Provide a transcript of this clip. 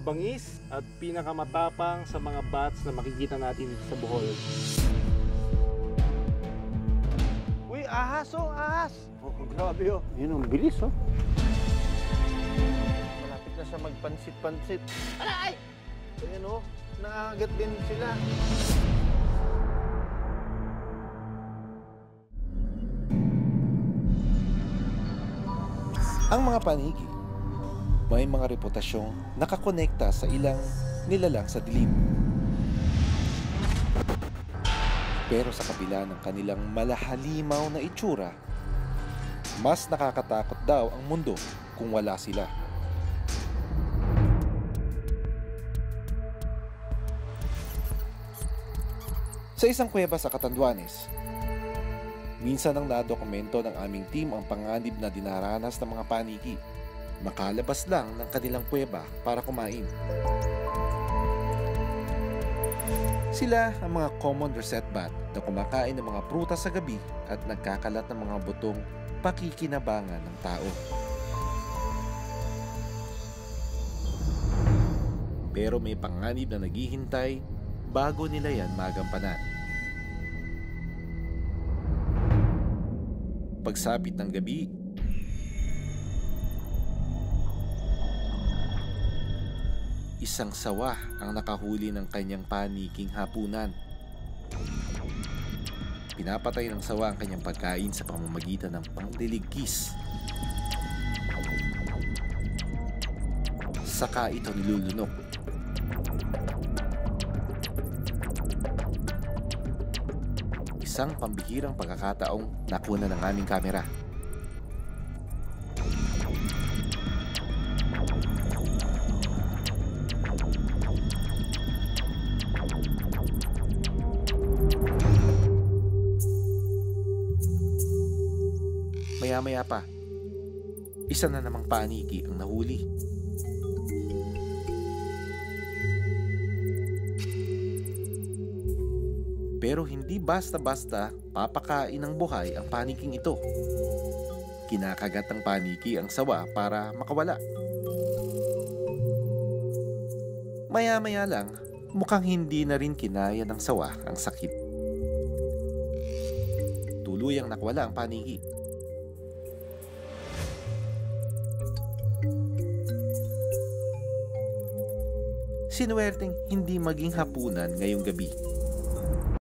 pinakamabangis at pinakamatapang sa mga bats na makikita natin sa Bohol. Uy, ahas oh, ahas! Oh, grabe oh. Yun, ang bilis oh. Malapit na siya magpansit-pansit. Aray! Ayan oh, naagat din sila. Ang mga paniki, may mga reputasyong nakakonekta sa ilang nilalang sa dilim. Pero sa kabila ng kanilang malahalimaw na itsura, mas nakakatakot daw ang mundo kung wala sila. Sa isang kuweba sa Catanduanes, minsan ang nadokumento ng aming team ang panganib na dinaranas ng mga paniki. Makalabas lang ng kanilang kuweba para kumain. Sila ang mga common rosette bat na kumakain ng mga prutas sa gabi at nagkakalat ng mga butong pakikinabangan ng tao. Pero may panganib na naghihintay bago nila yan magampanan. Pagsapit ng gabi, isang sawa ang nakahuli ng kanyang paniking hapunan. Pinapatay ng sawa ang kanyang pagkain sa pamamagitan ng pangdiligkis. Saka ito nilulunok. Isang pambihirang pagkakataong nakuna ng aming kamera. Maya-maya pa, isa na namang paniki ang nahuli. Pero hindi basta-basta papakain ng buhay ang paniking ito. Kinakagat ng paniki ang sawa para makawala. Maya-maya lang, mukhang hindi na rin kinaya ng sawa ang sakit. Tuluyang nakwala ang paniki. Sinuwerteng hindi maging hapunan ngayong gabi.